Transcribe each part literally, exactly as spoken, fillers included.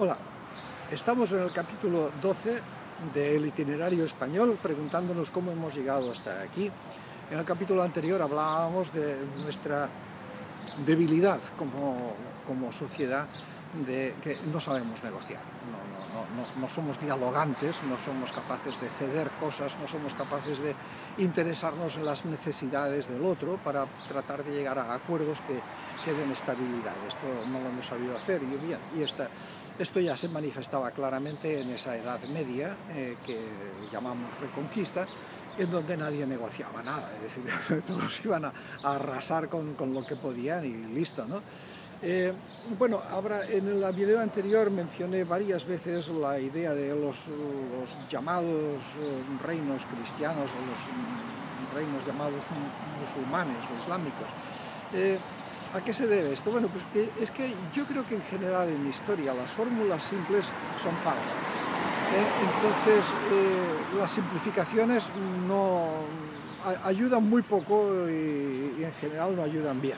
Hola, estamos en el capítulo doce del itinerario español, preguntándonos cómo hemos llegado hasta aquí. En el capítulo anterior hablábamos de nuestra debilidad como, como sociedad, de que no sabemos negociar, no, no, no, no, no somos dialogantes, no somos capaces de ceder cosas, no somos capaces de interesarnos en las necesidades del otro para tratar de llegar a acuerdos que, que den estabilidad. Esto no lo hemos sabido hacer y bien, y esta, esto ya se manifestaba claramente en esa Edad Media eh, que llamamos Reconquista, en donde nadie negociaba nada, es decir, todos iban a, a arrasar con, con lo que podían y listo, ¿no? Eh, bueno, ahora en el video anterior mencioné varias veces la idea de los, los llamados reinos cristianos o los reinos llamados musulmanes o islámicos. Eh, ¿A qué se debe esto? Bueno, pues que es que yo creo que en general en historia las fórmulas simples son falsas. Eh, entonces, eh, las simplificaciones no a, ayudan muy poco y, y en general no ayudan bien.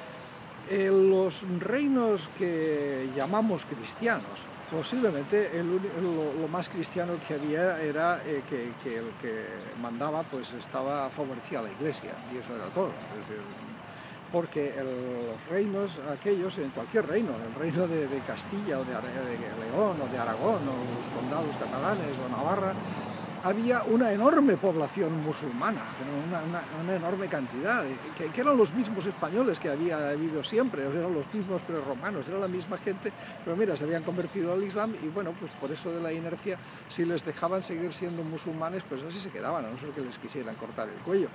Eh, los reinos que llamamos cristianos, posiblemente el, lo, lo más cristiano que había era eh, que, que el que mandaba pues estaba favorecía a la Iglesia, y eso era todo. Es decir, porque el, los reinos aquellos, en cualquier reino, el reino de, de Castilla o de, de León o de Aragón o los condados catalanes o Navarra, había una enorme población musulmana, una, una, una enorme cantidad, que, que eran los mismos españoles que había habido siempre, eran los mismos prerromanos, era la misma gente, pero mira, se habían convertido al Islam y bueno, pues por eso de la inercia, si les dejaban seguir siendo musulmanes, pues así se quedaban, a no ser que les quisieran cortar el cuello.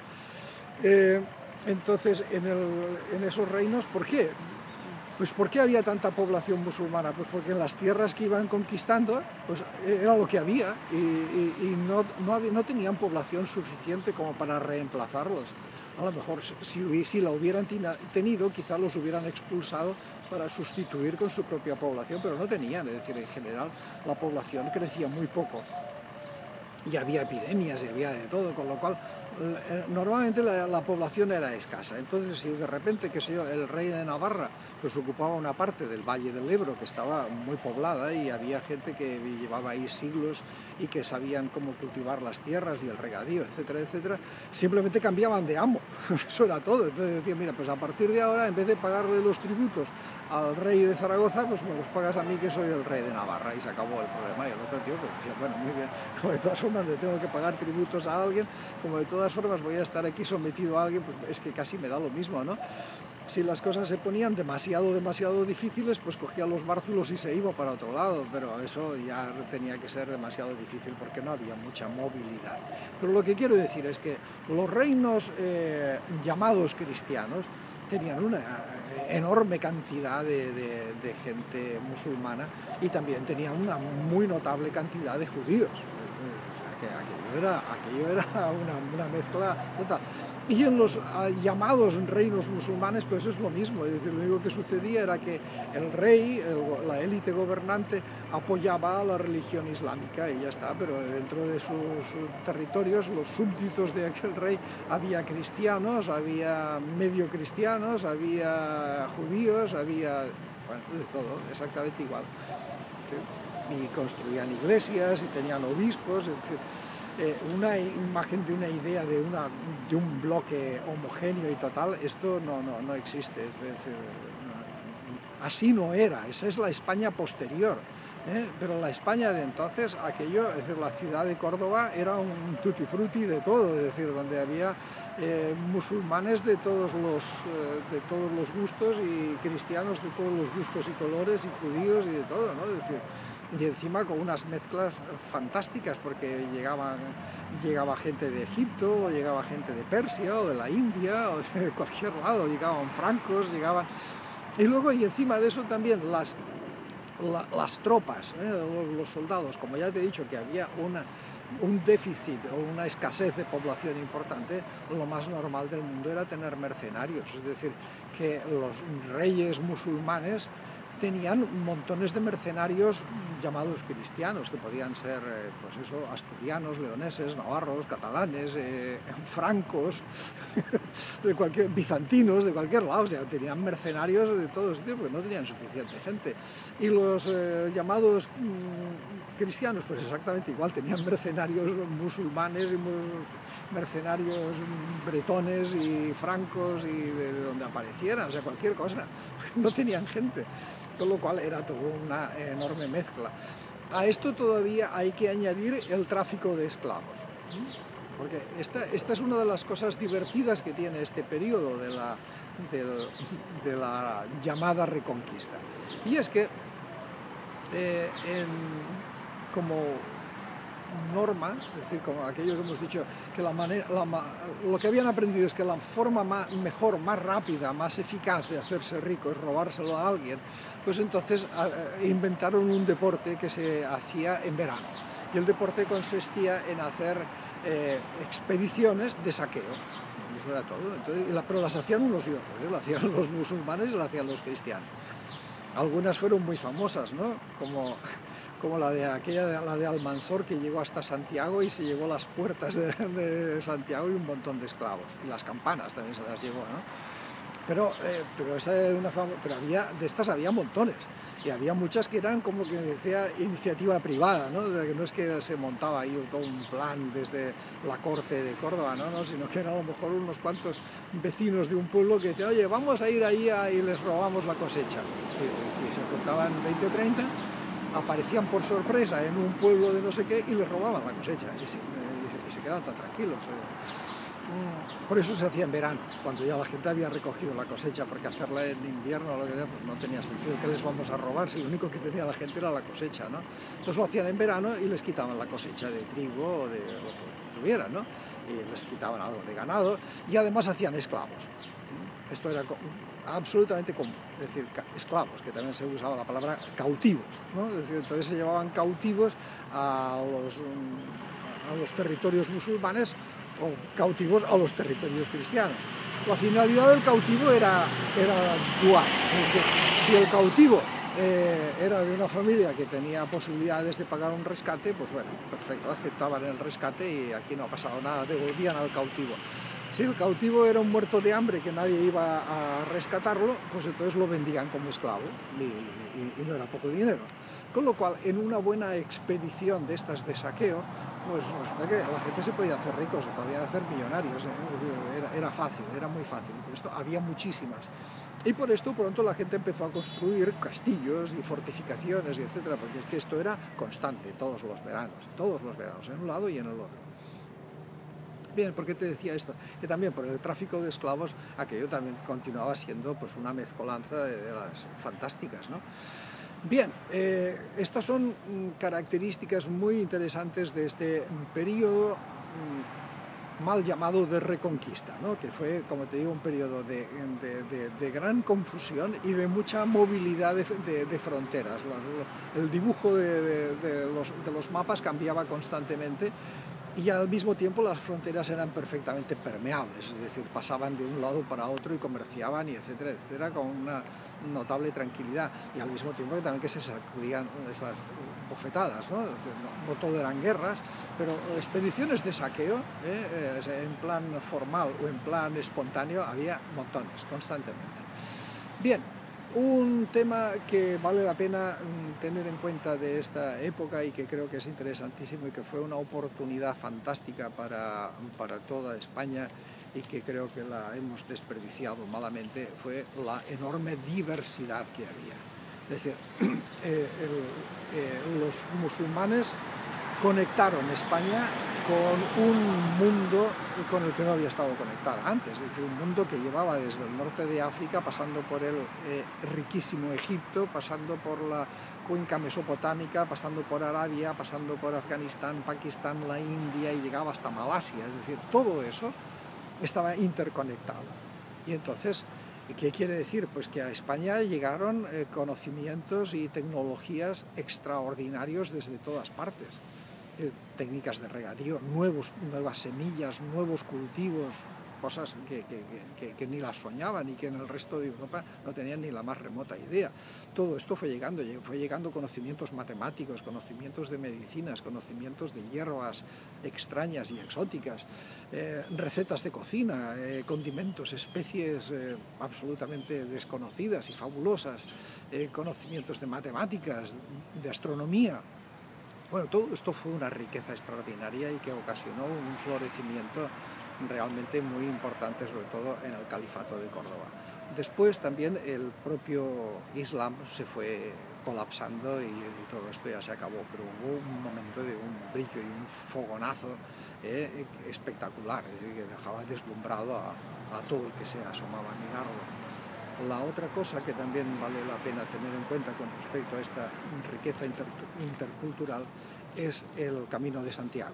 Eh, entonces, en, el, en esos reinos, ¿por qué? Pues ¿por qué había tanta población musulmana? Pues porque en las tierras que iban conquistando, pues era lo que había y, y, y no, no, había, no tenían población suficiente como para reemplazarlos. A lo mejor si, si la hubieran tenido, quizá los hubieran expulsado para sustituir con su propia población, pero no tenían, es decir, en general la población crecía muy poco. Y había epidemias y había de todo, con lo cual normalmente la, la población era escasa. Entonces, si de repente, qué sé yo, el rey de Navarra pues ocupaba una parte del Valle del Ebro que estaba muy poblada y había gente que llevaba ahí siglos y que sabían cómo cultivar las tierras y el regadío, etcétera, etcétera, simplemente cambiaban de amo. Eso era todo. Entonces decían, mira, pues a partir de ahora, en vez de pagarle los tributos al rey de Zaragoza, pues me los pagas a mí que soy el rey de Navarra, y se acabó el problema. Y el otro tío pues decía, bueno, muy bien, como de todas formas le tengo que pagar tributos a alguien, como de todas formas voy a estar aquí sometido a alguien, pues es que casi me da lo mismo, ¿no? Si las cosas se ponían demasiado, demasiado difíciles, pues cogía los bártulos y se iba para otro lado, pero eso ya tenía que ser demasiado difícil porque no había mucha movilidad. Pero lo que quiero decir es que los reinos eh, llamados cristianos tenían una enorme cantidad de, de, de gente musulmana y también tenían una muy notable cantidad de judíos. O sea, que aquello era, aquello era una, una mezcla total. Y en los uh, llamados reinos musulmanes, pues es lo mismo, es decir, lo único que sucedía era que el rey, el, la élite gobernante, apoyaba a la religión islámica y ya está, pero dentro de sus, sus territorios, los súbditos de aquel rey, había cristianos, había medio cristianos, había judíos, había, bueno, de todo, exactamente igual. ¿Sí? Y construían iglesias y tenían obispos, es decir, Eh, una imagen de una idea de, una, de un bloque homogéneo y total, esto no, no, no existe. Es decir, no, así no era, esa es la España posterior. ¿eh? Pero la España de entonces, aquello, es decir, la ciudad de Córdoba era un tutti frutti de todo, es decir, donde había eh, musulmanes de todos, los, eh, de todos los gustos y cristianos de todos los gustos y colores y judíos y de todo, ¿no? Es decir, y encima con unas mezclas fantásticas porque llegaban, llegaba gente de Egipto, o llegaba gente de Persia o de la India o de cualquier lado, llegaban francos, llegaban... Y luego, y encima de eso también las, la, las tropas, ¿eh? los, los soldados, como ya te he dicho que había una, un déficit o una escasez de población importante, lo más normal del mundo era tener mercenarios, es decir, que los reyes musulmanes tenían montones de mercenarios llamados cristianos, que podían ser, eh, pues eso, asturianos, leoneses, navarros, catalanes, eh, francos, de cualquier, bizantinos, de cualquier lado. O sea, tenían mercenarios de todos sitios porque no tenían suficiente gente. Y los eh, llamados mmm, cristianos, pues exactamente igual, tenían mercenarios musulmanes y mercenarios bretones y francos y de, de donde aparecieran, o sea, cualquier cosa. No tenían gente, con lo cual era toda una enorme mezcla. A esto todavía hay que añadir el tráfico de esclavos, porque esta, esta es una de las cosas divertidas que tiene este periodo de la, del, de la llamada Reconquista, y es que eh, en, como norma, es decir, como aquello que hemos dicho, que la manera, la, lo que habían aprendido es que la forma más, mejor, más rápida, más eficaz de hacerse rico es robárselo a alguien, pues entonces uh, inventaron un deporte que se hacía en verano, y el deporte consistía en hacer eh, expediciones de saqueo. Eso era todo. Entonces, la, pero las hacían unos y otros, ¿eh? Lo hacían los musulmanes y lo hacían los cristianos. Algunas fueron muy famosas, ¿no? Como como la de aquella, la de Almanzor, que llegó hasta Santiago y se llevó las puertas de, de Santiago y un montón de esclavos, y las campanas también se las llevó, ¿no? Pero, eh, pero, esa era una fama, pero había, de estas había montones, y había muchas que eran como que decía iniciativa privada, ¿no? De que no es que se montaba ahí todo un plan desde la corte de Córdoba, ¿no? ¿no? Sino que eran a lo mejor unos cuantos vecinos de un pueblo que decían, oye, vamos a ir ahí a, y les robamos la cosecha, y, y se contaban veinte o treinta, aparecían por sorpresa en un pueblo de no sé qué y les robaban la cosecha y se, y se, y se quedaban tan tranquilos. Por eso se hacía en verano, cuando ya la gente había recogido la cosecha, porque hacerla en invierno lo que sea, pues no tenía sentido. ¿Qué les vamos a robar si lo único que tenía la gente era la cosecha, ¿no? Entonces lo hacían en verano y les quitaban la cosecha de trigo o de lo que tuvieran, ¿no? Y les quitaban algo de ganado y además hacían esclavos. Esto era absolutamente común, es decir, esclavos, que también se usaba la palabra cautivos, ¿no? Es decir, entonces se llevaban cautivos a los, a los territorios musulmanes o cautivos a los territorios cristianos. La finalidad del cautivo era, era dual, es decir, si el cautivo eh, era de una familia que tenía posibilidades de pagar un rescate, pues bueno, perfecto, aceptaban el rescate y aquí no ha pasado nada, devolvían al cautivo. Si el cautivo era un muerto de hambre que nadie iba a rescatarlo, pues entonces lo vendían como esclavo y, y, y no era poco dinero. Con lo cual, en una buena expedición de estas de saqueo, pues resulta que la gente se podía hacer ricos, se podían hacer millonarios, ¿eh? era, era fácil, era muy fácil. Por esto había muchísimas. Y por esto pronto la gente empezó a construir castillos y fortificaciones, y etcétera, porque es que esto era constante todos los veranos, todos los veranos, en un lado y en el otro. Bien, ¿por qué te decía esto? Que también por el tráfico de esclavos aquello también continuaba siendo pues una mezcolanza de, de las fantásticas, ¿no? Bien, eh, estas son características muy interesantes de este periodo mm, mal llamado de Reconquista, ¿no? Que fue, como te digo, un periodo de, de, de, de gran confusión y de mucha movilidad de, de, de fronteras. El dibujo de, de, de, los, de los mapas cambiaba constantemente, y al mismo tiempo las fronteras eran perfectamente permeables, es decir, pasaban de un lado para otro y comerciaban y etcétera, etcétera, con una notable tranquilidad, y al mismo tiempo que también que se sacudían estas bofetadas, ¿no? Es decir, no, no todo eran guerras, pero expediciones de saqueo, ¿eh? Eh, en plan formal o en plan espontáneo, había montones, constantemente. Bien, un tema que vale la pena tener en cuenta de esta época y que creo que es interesantísimo y que fue una oportunidad fantástica para, para toda España y que creo que la hemos desperdiciado malamente, fue la enorme diversidad que había. Es decir, eh, el, eh, los musulmanes conectaron España con un mundo con el que no había estado conectada antes, es decir, un mundo que llevaba desde el norte de África, pasando por el eh, riquísimo Egipto, pasando por la cuenca mesopotámica, pasando por Arabia, pasando por Afganistán, Pakistán, la India, y llegaba hasta Malasia, es decir, todo eso estaba interconectado. Y entonces, ¿qué quiere decir? Pues que a España llegaron eh, conocimientos y tecnologías extraordinarios desde todas partes. Técnicas de regadío, nuevos, nuevas semillas, nuevos cultivos, cosas que, que, que, que ni las soñaban y que en el resto de Europa no tenían ni la más remota idea. Todo esto fue llegando, fue llegando conocimientos matemáticos, conocimientos de medicinas, conocimientos de hierbas extrañas y exóticas, eh, recetas de cocina, eh, condimentos, especies eh, absolutamente desconocidas y fabulosas, eh, conocimientos de matemáticas, de astronomía. Bueno, todo esto fue una riqueza extraordinaria y que ocasionó un florecimiento realmente muy importante, sobre todo en el Califato de Córdoba. Después también el propio Islam se fue colapsando y, y todo esto ya se acabó, pero hubo un momento de un brillo y un fogonazo eh, espectacular, es decir, que dejaba deslumbrado a, a todo el que se asomaba a mirarlo. La otra cosa que también vale la pena tener en cuenta con respecto a esta riqueza inter intercultural es el Camino de Santiago.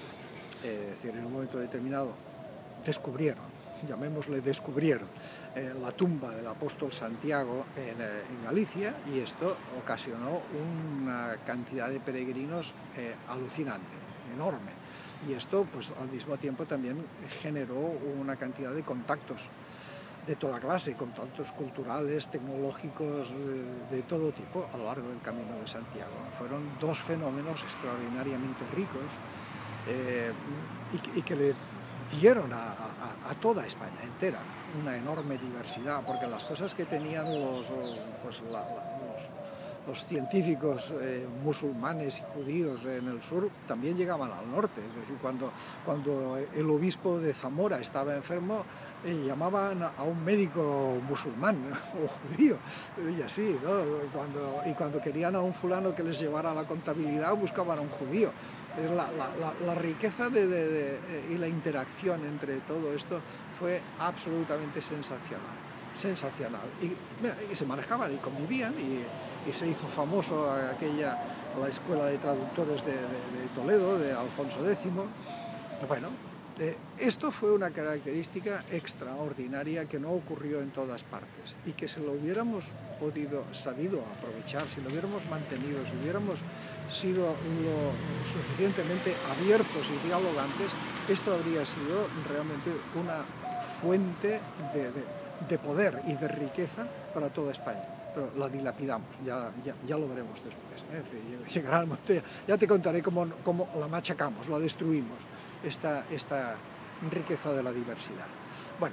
Eh, es decir, en un momento determinado descubrieron, llamémosle descubrieron, eh, la tumba del apóstol Santiago en, eh, en Galicia, y esto ocasionó una cantidad de peregrinos eh, alucinante, enorme. Y esto, pues, al mismo tiempo también generó una cantidad de contactos de toda clase, contactos culturales, tecnológicos, de, de todo tipo a lo largo del Camino de Santiago. Fueron dos fenómenos extraordinariamente ricos eh, y, y que le dieron a, a, a toda España entera una enorme diversidad, porque las cosas que tenían los, pues la, la, los, los científicos eh, musulmanes y judíos en el sur también llegaban al norte. Es decir, cuando, cuando el obispo de Zamora estaba enfermo, eh, llamaban a un médico musulmán o judío, y así, ¿no? Cuando, y cuando querían a un fulano que les llevara la contabilidad, buscaban a un judío. La, la, la, la riqueza de, de, de, y la interacción entre todo esto fue absolutamente sensacional, sensacional. Y, y se manejaban y convivían, y, y se hizo famoso aquella, la escuela de traductores de, de, de Toledo, de Alfonso décimo. Bueno, eh, esto fue una característica extraordinaria que no ocurrió en todas partes, y que si lo hubiéramos podido, sabido aprovechar, si lo hubiéramos mantenido, si hubiéramos sido lo suficientemente abiertos y dialogantes, esto habría sido realmente una fuente de, de, de poder y de riqueza para toda España. Pero la dilapidamos, ya, ya, ya lo veremos después, ¿eh? Es decir, llegará el momento, ya, ya te contaré cómo, cómo la machacamos, la destruimos, esta, esta riqueza de la diversidad. Bueno,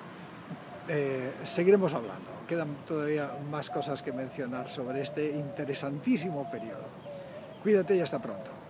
eh, seguiremos hablando, quedan todavía más cosas que mencionar sobre este interesantísimo periodo. Cuídate y hasta pronto.